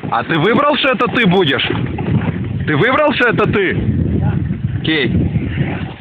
А ты выбрал, что это ты будешь? Ты выбрал, что это ты? Кей.